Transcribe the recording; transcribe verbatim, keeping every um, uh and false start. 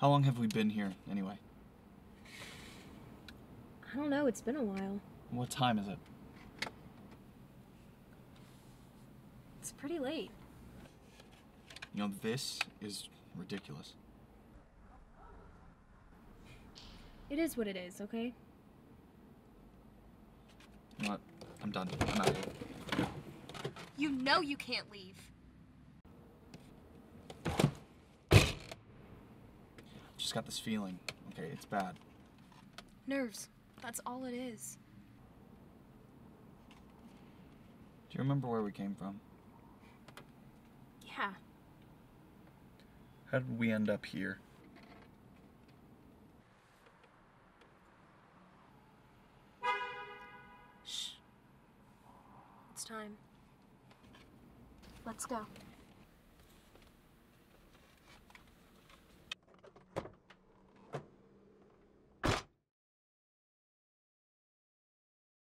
How long have we been here, anyway? I don't know, it's been a while. What time is it? It's pretty late. You know, this is ridiculous. It is what it is, okay? You know what? I'm done. I'm out of here. You know you can't leave. Just got this feeling. Okay, it's bad. Nerves. That's all it is. Do you remember where we came from? Yeah. How did we end up here? Shh. It's time. Let's go.